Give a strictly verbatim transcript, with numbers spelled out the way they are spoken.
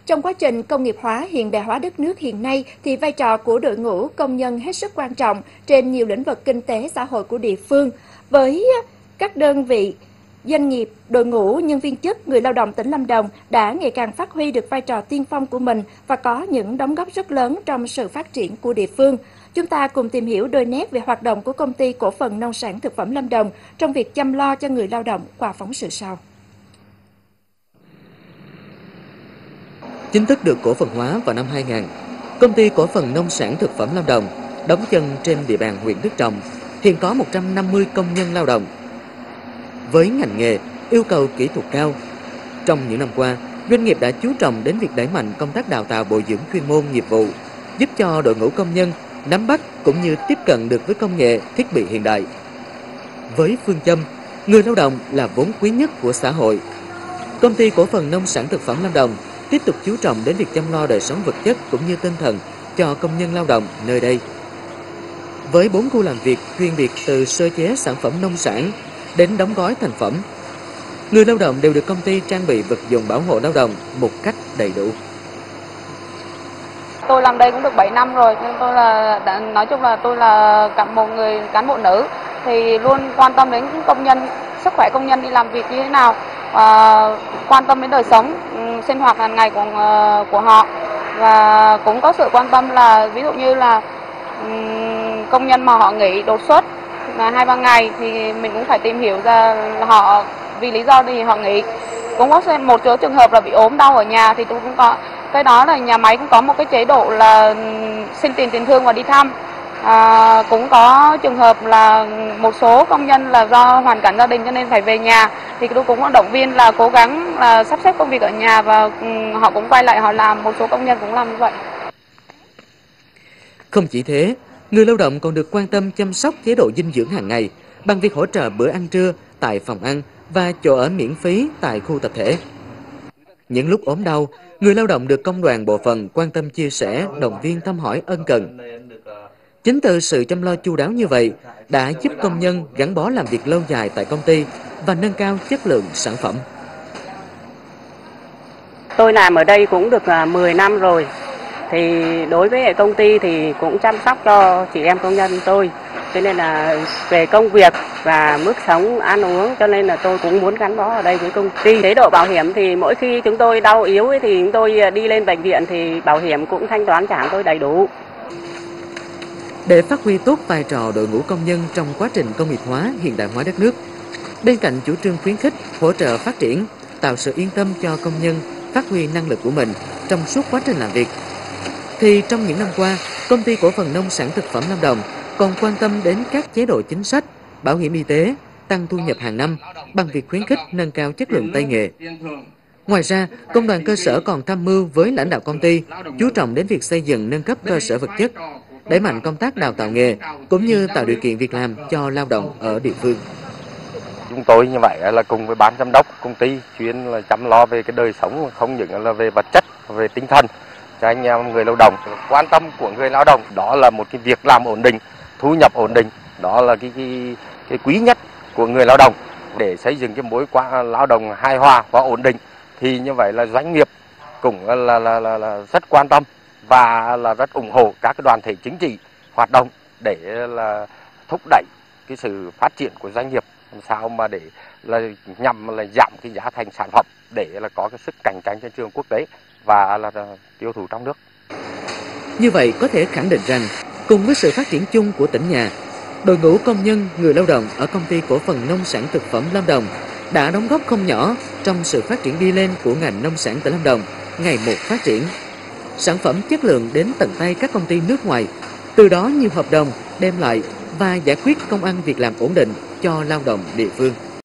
Trong quá trình công nghiệp hóa, hiện đại hóa đất nước hiện nay thì vai trò của đội ngũ công nhân hết sức quan trọng trên nhiều lĩnh vực kinh tế xã hội của địa phương. Với các đơn vị, doanh nghiệp, đội ngũ nhân viên chức, người lao động tỉnh Lâm Đồng đã ngày càng phát huy được vai trò tiên phong của mình và có những đóng góp rất lớn trong sự phát triển của địa phương. Chúng ta cùng tìm hiểu đôi nét về hoạt động của Công ty Cổ phần Nông sản Thực phẩm Lâm Đồng trong việc chăm lo cho người lao động qua phóng sự sau. Chính thức được cổ phần hóa vào năm hai nghìn, Công ty Cổ phần Nông sản Thực phẩm Lâm Đồng đóng chân trên địa bàn huyện Đức Trọng, hiện có một trăm năm mươi công nhân lao động. Với ngành nghề yêu cầu kỹ thuật cao, trong những năm qua, doanh nghiệp đã chú trọng đến việc đẩy mạnh công tác đào tạo bồi dưỡng chuyên môn nghiệp vụ, giúp cho đội ngũ công nhân nắm bắt cũng như tiếp cận được với công nghệ, thiết bị hiện đại. Với phương châm, người lao động là vốn quý nhất của xã hội, Công ty Cổ phần Nông sản Thực phẩm Lâm Đồng tiếp tục chú trọng đến việc chăm lo đời sống vật chất cũng như tinh thần cho công nhân lao động nơi đây. Với bốn khu làm việc chuyên biệt từ sơ chế sản phẩm nông sản đến đóng gói thành phẩm, người lao động đều được công ty trang bị vật dụng bảo hộ lao động một cách đầy đủ. Tôi làm đây cũng được bảy năm rồi, nên tôi là đã, nói chung là tôi là cả một người cán bộ nữ thì luôn quan tâm đến công nhân, sức khỏe công nhân đi làm việc như thế nào, à, quan tâm đến đời sống um, sinh hoạt hàng ngày của uh, của họ, và cũng có sự quan tâm là ví dụ như là um, công nhân mà họ nghỉ đột xuất là hai ba ngày thì mình cũng phải tìm hiểu ra họ vì lý do gì họ nghỉ. Cũng có một số trường hợp là bị ốm đau ở nhà thì tôi cũng có cái đó là nhà máy cũng có một cái chế độ là xin tiền tiền thương và đi thăm. À, cũng có trường hợp là một số công nhân là do hoàn cảnh gia đình cho nên phải về nhà thì tôi cũng có động viên là cố gắng là sắp xếp công việc ở nhà và um, họ cũng quay lại họ làm, một số công nhân cũng làm như vậy. Không chỉ thế, người lao động còn được quan tâm chăm sóc chế độ dinh dưỡng hàng ngày bằng việc hỗ trợ bữa ăn trưa tại phòng ăn và chỗ ở miễn phí tại khu tập thể. Những lúc ốm đau, người lao động được công đoàn bộ phận quan tâm chia sẻ, động viên thăm hỏi ân cần. Chính từ sự chăm lo chu đáo như vậy đã giúp công nhân gắn bó làm việc lâu dài tại công ty và nâng cao chất lượng sản phẩm. Tôi làm ở đây cũng được mười năm rồi. Thì đối với công ty thì cũng chăm sóc cho chị em công nhân tôi. Cho nên là về công việc và mức sống ăn uống cho nên là tôi cũng muốn gắn bó ở đây với công ty. Chế độ bảo hiểm thì mỗi khi chúng tôi đau yếu ấy, thì chúng tôi đi lên bệnh viện thì bảo hiểm cũng thanh toán trả tôi đầy đủ. Để phát huy tốt vai trò đội ngũ công nhân trong quá trình công nghiệp hóa, hiện đại hóa đất nước, bên cạnh chủ trương khuyến khích, hỗ trợ phát triển, tạo sự yên tâm cho công nhân phát huy năng lực của mình trong suốt quá trình làm việc, thì trong những năm qua, Công ty Cổ phần Nông sản Thực phẩm Lâm Đồng còn quan tâm đến các chế độ chính sách, bảo hiểm y tế, tăng thu nhập hàng năm bằng việc khuyến khích nâng cao chất lượng tay nghề. Ngoài ra, công đoàn cơ sở còn tham mưu với lãnh đạo công ty chú trọng đến việc xây dựng nâng cấp cơ sở vật chất, đẩy mạnh công tác đào tạo nghề cũng như tạo điều kiện việc làm cho lao động ở địa phương. Chúng tôi như vậy là cùng với ban giám đốc công ty chuyên là chăm lo về cái đời sống, không những là về vật chất, về tinh thần cho anh em người lao động. Quan tâm của người lao động đó là một cái việc làm ổn định, thu nhập ổn định, đó là cái cái, cái quý nhất của người lao động. Để xây dựng cái mối quan lao động hài hòa và ổn định thì như vậy là doanh nghiệp cũng là là, là, là rất quan tâm và là rất ủng hộ các cái đoàn thể chính trị hoạt động để là thúc đẩy cái sự phát triển của doanh nghiệp, làm sao mà để là nhằm là giảm cái giá thành sản phẩm để là có cái sức cạnh tranh trên trường quốc tế và là tiêu thụ trong nước. Như vậy có thể khẳng định rằng, cùng với sự phát triển chung của tỉnh nhà, đội ngũ công nhân, người lao động ở Công ty Cổ phần Nông sản Thực phẩm Lâm Đồng đã đóng góp không nhỏ trong sự phát triển đi lên của ngành nông sản tỉnh Lâm Đồng ngày một phát triển. Sản phẩm chất lượng đến tận tay các công ty nước ngoài, từ đó nhiều hợp đồng đem lại và giải quyết công ăn việc làm ổn định cho lao động địa phương.